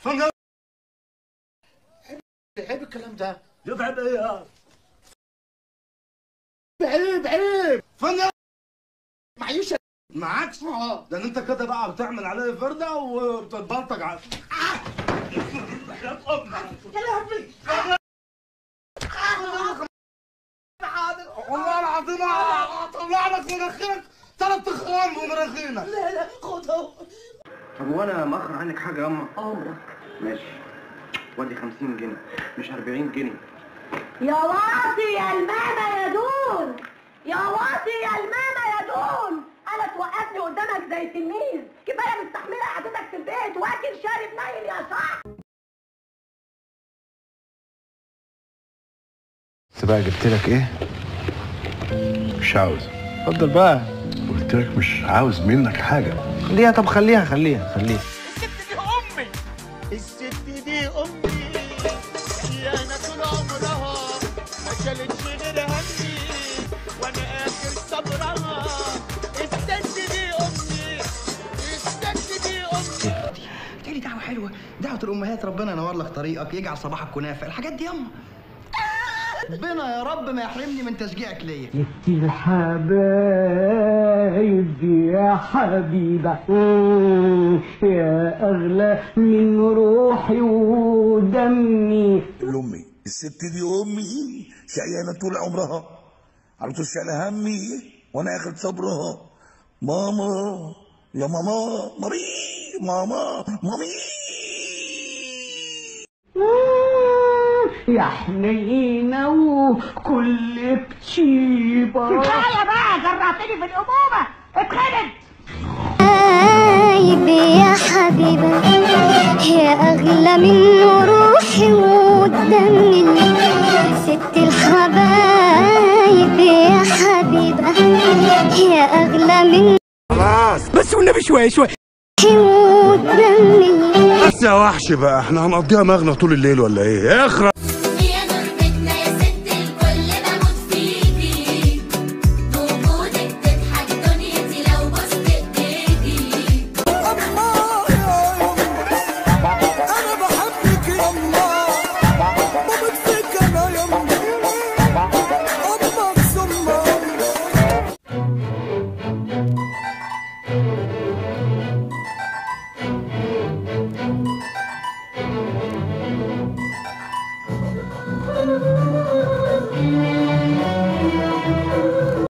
فنجان عيب الكلام ده. يبعد ايه يا عيب فنجان معيش معاكش. ده انت كده بقى بتعمل عليا فرده وبتتبلطج على يا لهوي. والله العظيم هطلع لك مناخيرك 3 اخوان بمناخيرك. لا خدها. طب وانا مأخر عنك حاجه يا اما؟ امرك. ماشي، ودي 50 جنيه مش 40 جنيه. يا واطي يا الماما يا دون، يا واطي يا الماما يا دون، انا توقفني قدامك زي تلميذ؟ كفايه مستحمله قعدتك في البيت واكل شارب نايم يا صاحبي. بس بقى جبت لك ايه؟ مش عاوز. اتفضل بقى. قلت لك مش عاوز منك حاجه. خليها، طب خليها. الست دي امي، الست دي امي، هي انا طول عمرها ما شالتش غير همي وانا اخر صبرها. الست دي امي، الست دي امي. تقولي دعوه حلوه، دعوه الامهات، ربنا ينور لك طريقك، يجعل صباحك كنافه، الحاجات دي ياما. ربنا يا رب ما يحرمني من تشجيعك ليا. ست الحبايب يا حبيبة، يا أغلى من روحي ودمي. لأمي الست دي أمي شقيانة طول عمرها على طول شايلة همي وأنا آخد صبرها. ماما يا ماما مامي، ماما مامي. يا حنينة وكلك شيبة. كفايه بقى، جرعتني في الامومه، اتخنت. حبيبي يا حبيبة، يا أغلى من روحي ودمي، ست الحبايب يا حبيبة، يا أغلى من خلاص بس والنبي شويه روحي ودمي. بس يا وحش بقى، احنا هنقضيها مغنى طول الليل ولا ايه؟ اخرب.